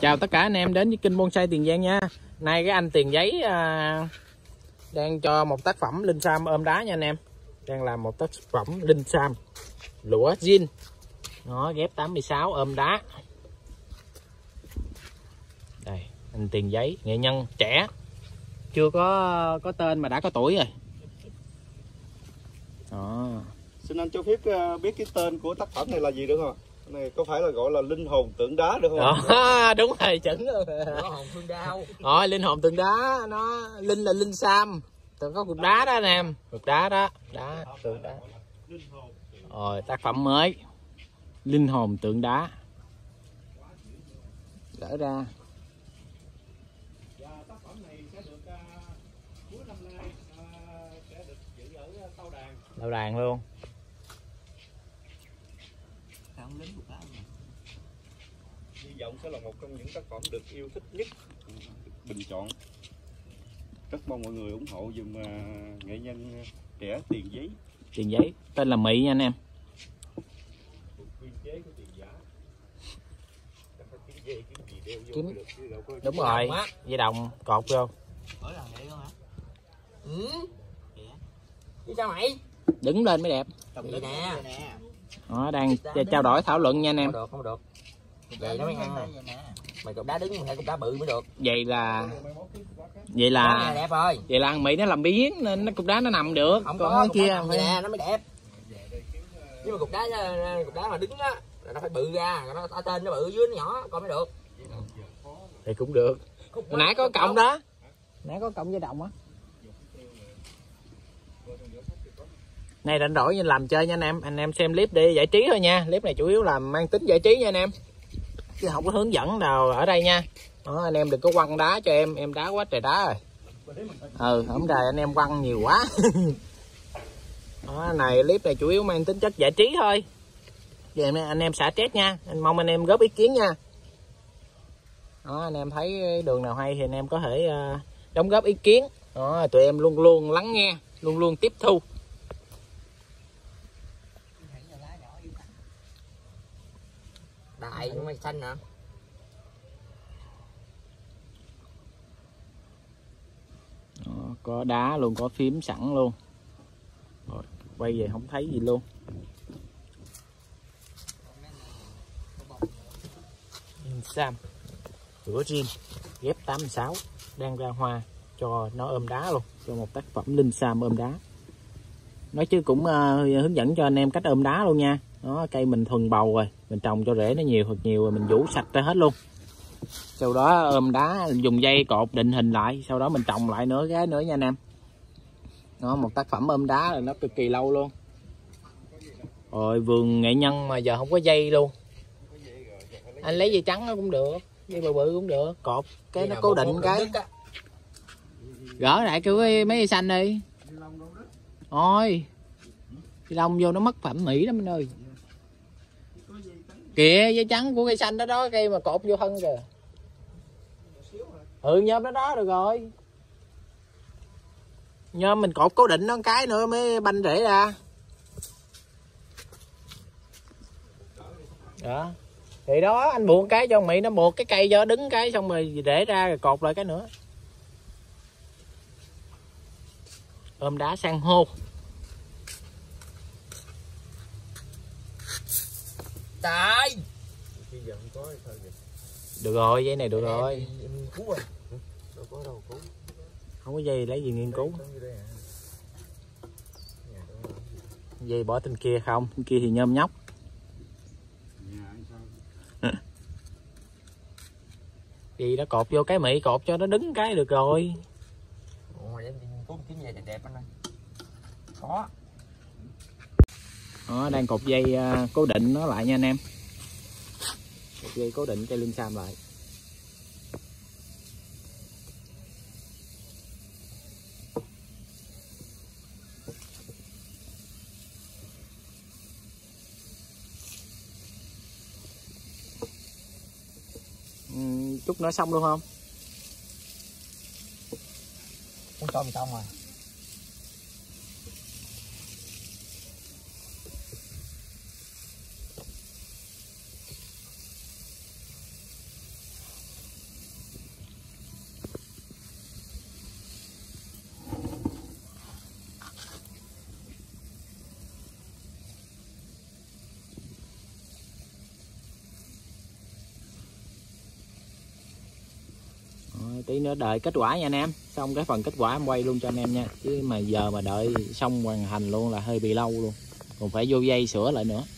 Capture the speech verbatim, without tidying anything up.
Chào tất cả anh em đến với kênh Bonsai Tiền Giang nha. Nay cái anh Tiền Giấy à, đang cho một tác phẩm linh sam ôm đá nha anh em. Đang làm một tác phẩm linh sam lũa zin. Nó ghép tám mươi sáu ôm đá. Đây, anh Tiền Giấy, nghệ nhân trẻ. Chưa có có tên mà đã có tuổi rồi. Đó. Xin anh cho phép biết cái tên của tác phẩm này là gì được không? Này có phải là gọi là linh hồn tượng đá được không? Đó, đúng rồi, chuẩn luôn. Linh hồn tượng đá. Rồi, linh hồn tượng đá, nó linh là linh sam. Từng có cục đá đó anh em, cục đá đó, đá tượng đá. Rồi, tác phẩm mới. Linh hồn tượng đá. Gỡ ra. Tác phẩm này sẽ được cuối năm nay sẽ được giữ ở Tao Đàn. Tao Đàn luôn. Hy vọng sẽ là một trong những tác phẩm được yêu thích nhất, bình chọn. Rất mong mọi người ủng hộ dùm nghệ nhân trẻ Tiền Giấy. Tiền Giấy, tên là Mỹ nha anh em. Kiếm. Đúng rồi, dây đồng cột vô. Ừ. Chứ sao mày? Đứng lên mới đẹp. Vậy nè. Đó, đang trao đổi thảo luận nha anh em. Không được, không được. Vậy nó mới ăn. Mày cục đá đứng phải cục đá bự mới được. Vậy là vậy là đẹp rồi. Vậy là Mỹ nó làm biến nên nó cục đá nó nằm được. Không còn có cái kia vậy nè nó mới đẹp. Nhưng mà cục đá cục đá mà đứng á là nó phải bự ra, nó ở trên nó bự dưới nó nhỏ coi mới được. Thì cũng được. Hồi nãy có cộng đó. Nãy có cộng dây đồng á. Này rảnh rỗi như làm chơi nha anh em. Anh em xem clip đi giải trí thôi nha. Clip này chủ yếu là mang tính giải trí nha anh em. Chứ không có hướng dẫn nào ở đây nha. Đó, anh em đừng có quăng đá cho em. Em đá quá trời đá rồi. Ừ, không trời anh em quăng nhiều quá. Đó, này clip này chủ yếu mang tính chất giải trí thôi. Giờ anh em xả stress nha. Anh mong anh em góp ý kiến nha. Đó, anh em thấy đường nào hay thì anh em có thể uh, đóng góp ý kiến. Đó, tụi em luôn luôn lắng nghe, luôn luôn tiếp thu. Đại mày xanh nè. Đó, có đá luôn, có phím sẵn luôn. Rồi, quay về không thấy gì luôn. Sam lũa zin ghép tám mươi sáu đang ra hoa cho nó ôm đá luôn, cho một tác phẩm linh sam ôm đá. Nói chứ cũng uh, hướng dẫn cho anh em cách ôm đá luôn nha. Đó, cây mình thuần bầu rồi, mình trồng cho rễ nó nhiều thật nhiều rồi mình vũ sạch ra hết luôn. Sau đó ôm đá dùng dây cột định hình lại, sau đó mình trồng lại nữa cái nữa nha anh em. Đó, một tác phẩm ôm đá là nó cực kỳ lâu luôn. Rồi vườn nghệ nhân mà giờ không có dây luôn. Anh lấy dây trắng nó cũng được, dây bự bự cũng được, cột cái nó cố định cái. Gỡ lại kêu cái mấy dây xanh đi. Ôi, đi lông vô nó mất thẩm mỹ lắm anh ơi. Kìa dây trắng của cây xanh đó đó, cây mà cột vô thân kìa. Ừ nhôm đó đó được rồi. Nhôm mình cột cố định nó cái nữa mới banh rễ ra. Đó. Thì đó anh buộc cái cho Mỹ nó buộc cái cây cho đứng cái xong rồi để ra rồi cột lại cái nữa. Ôm đá san hô. Trời. Được rồi, dây này được rồi. Không có dây lấy gì nghiên cứu. Dây bỏ trên kia không, trên kia thì nhôm nhóc. Gì đó cột vô cái Mỹ cột cho nó đứng cái được rồi. Ồ, em kiếm kiếm dây đẹp đẹp anh ơi. Có. Đó, đang cột dây uh, cố định nó lại nha anh em. Cột dây cố định cây linh sam lại. Uhm, chút nữa xong luôn không? Muốn xong xong rồi. tí nữa đợi kết quả nha anh em, xong cái phần kết quả em quay luôn cho anh em nha, chứ mà giờ mà đợi xong hoàn thành luôn là hơi bị lâu luôn, còn phải vô dây sửa lại nữa.